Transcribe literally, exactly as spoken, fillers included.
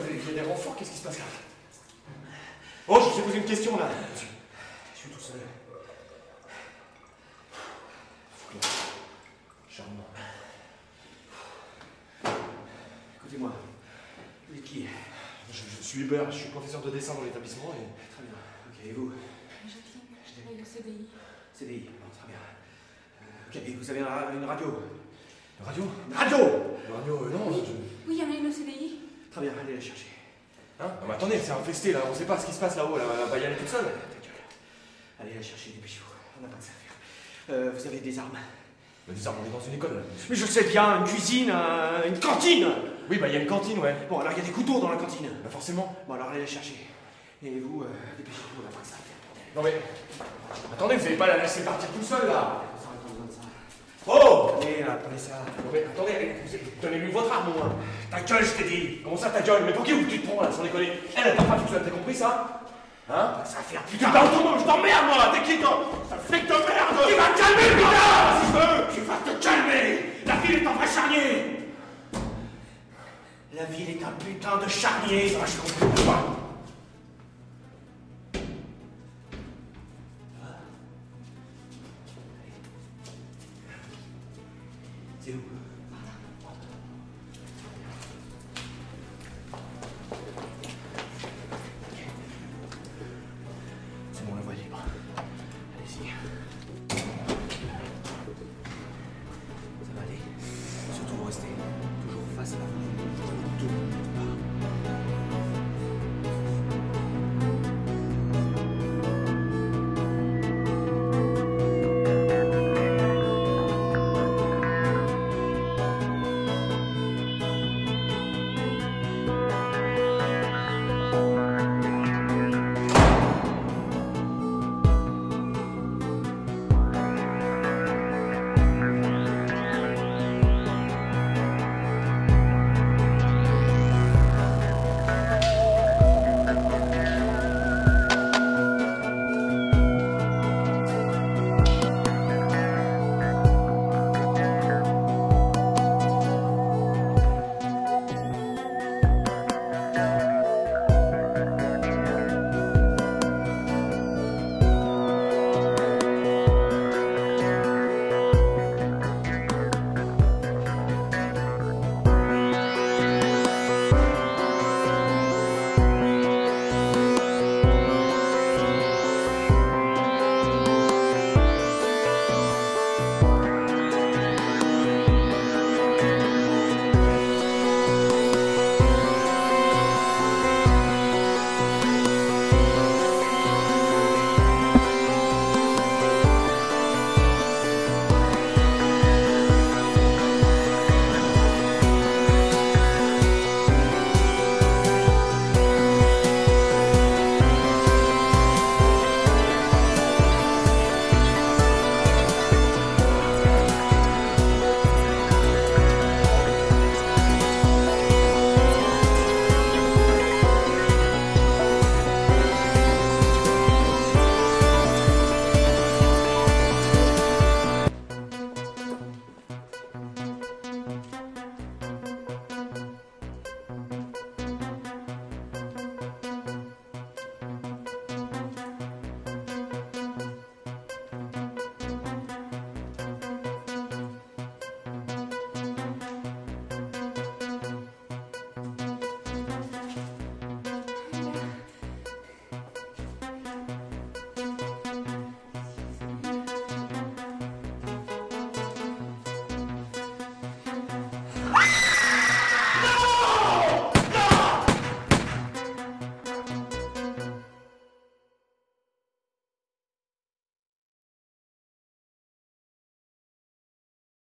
il y a des renforts, qu'est-ce qui se passe là? Oh, je vous ai posé une question là. Je suis, je suis tout seul. Charmant. Écoutez-moi, vous êtes qui? je, je suis Hubert, je suis professeur de dessin dans l'établissement et... Très bien. Ok, et vous? Jacqueline, je travaille au C D I. C D I, bon, très bien. Euh, ok, et vous avez une, une radio? Une radio? Une radio? Une radio, euh, non. Oui, je... oui, il y en a une au C D I. Très bien, allez la chercher. Hein? Non, mais attendez, c'est infesté là, on sait pas ce qui se passe là-haut, là, elle va pas y aller toute seule. Ta gueule. Allez la chercher, dépêchez-vous, on n'a pas que ça à faire. Euh, vous avez des armes? Des armes, on est dans une école là. Mais je sais bien, une cuisine, un, une cantine. Oui, bah il y a une cantine, ouais. Bon, alors il y a des couteaux dans la cantine. Bah forcément. Bon, alors allez les chercher. Et vous, euh, dépêchez-vous, on n'a pas que ça à faire. Non mais... Attendez, vous n'allez pas la laisser partir tout seul là. Ça aurait pas besoin de ça. Oh! Allez, là, prenez ça. Non mais attendez, allez, donnez-lui votre arme au moins. Ta gueule, je t'ai dit. Comment ça ta gueule? Mais pour qui tu te prends là, sans déconner? Elle, elle part pas toute seule, t'as compris ça? Hein? Ça va faire putain d'autonomie, je t'emmerde moi! T'es qui toi? Ça fait que de merde! Tu vas te calmer, putain! Si je veux! Tu vas te calmer! La ville est un vrai charnier! La ville est un putain de charnier! Ça va, je comprends pas.